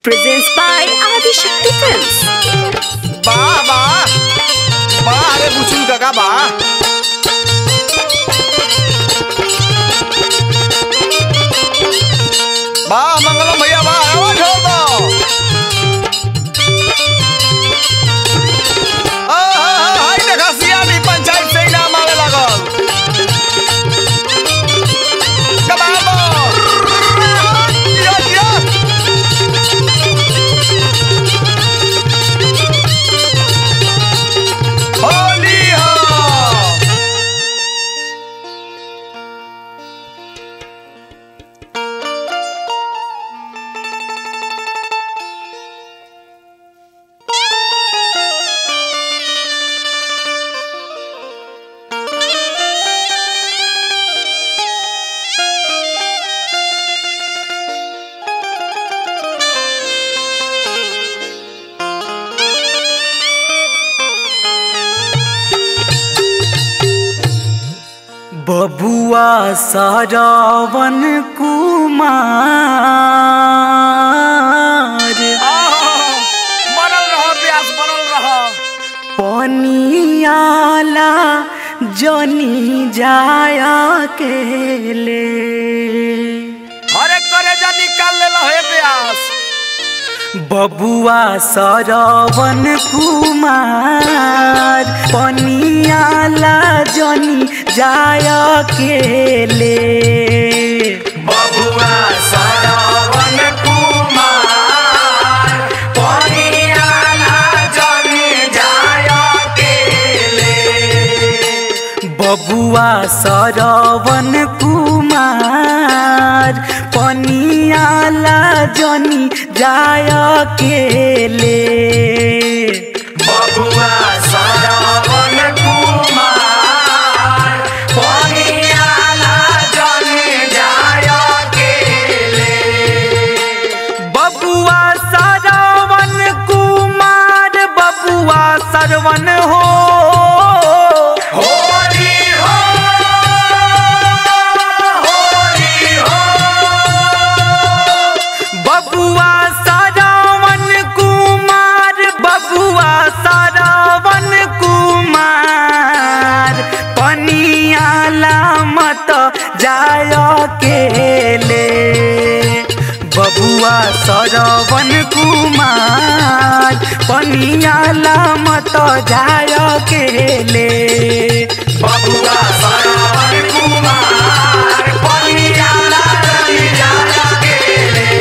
presents by Adi Shakti Films. अरे बुचुल काका मंगलम भैया आवाज हो हाय देखा सियानी पंचायत से इनाम आवे लागल बबुआ सारावन कुमार बनल रहा पनियाला जनी जाया के ले अरे करे जा निकाल ले हे प्यास बबुआ सारावन कुमार पनियाला जनी जाया के ले बबुआ सारावन कुमार पनियाला जनी जाया के ले बबुआ सारावन कुमार पनियाला जनी जाया के ले बबुआ सारावन कुमार पनियाला जनी जाया के ले बबुआ सारावन कुमार बबुआ सरवन हो बबुआ सारावन कुमार पनियाला मत जाया के ले बबुआ सारावन कुमार पनियाला मत जाया के ले बबुआ सारावन कुमार पनियाला जनी जाया के ले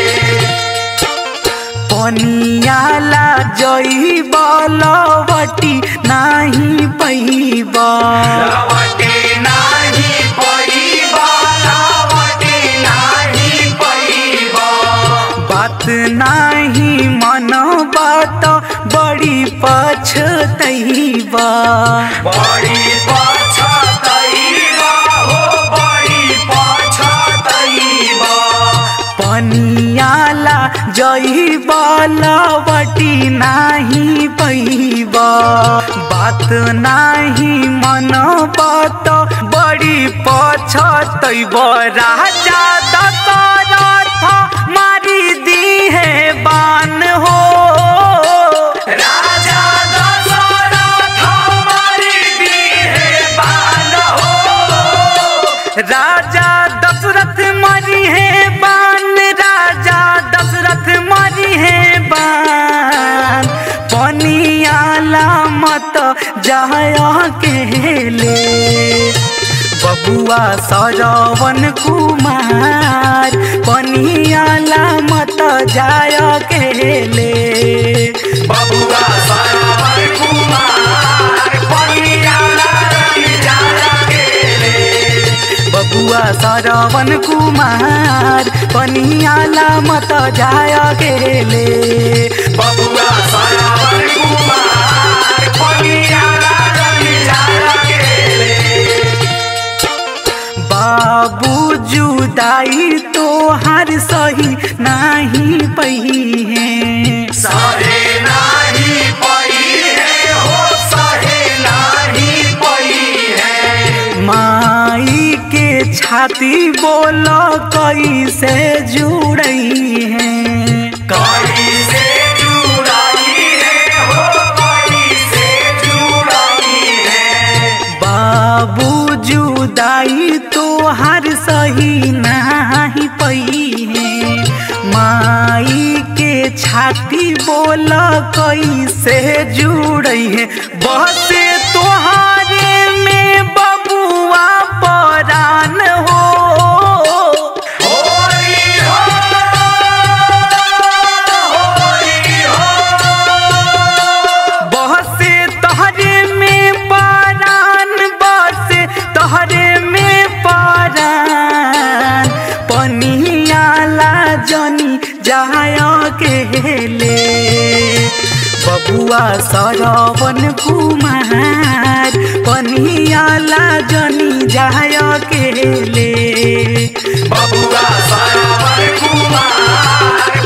पनियाला जई बलवटी नाही पैबा लवटी नाही पैबा लवटी नाही पैबा बात नाही मन बात बड़ी पछतैबा बड़ी पछतैबा हो बड़ी पछतैबा पनियाला जई बलवटी नाही पैबा बात नाही मन बात बड़ी पछतैबा राजा दशरथ मारी दी है बान हो राजा दशरथ मारी दी है बान हो राजा दशरथ मरी है बान राजा दशरथ मरी है बान पनियाला मत जाया के ले बबुआ सारावन कुमार पनियाला मत जाया के ले बबुआ सारावन कुमार पनियाला जनी जाया के ले बबुआ सारावन कुमार पनियाला मत जाया के ले बबुआ सारावन कुमार पनियाला जनी जाया के ले बाबू जुदाई तो हर सही नहीं पही है सहे नाही पई है हो सहे नाही पई है माई के छाती बोलो कैसे जुड़ई है कैसे छाती बोला कैसे जुड़ई है बसे तोहारे में बबुआ परान हो बसे तोहरे में परान बसे तोहरे में परान पनियाला जनी जाय के ले बबुआ सरवन कुमार पनियाला जनी जाय के ले बबुआ सरवन कुमार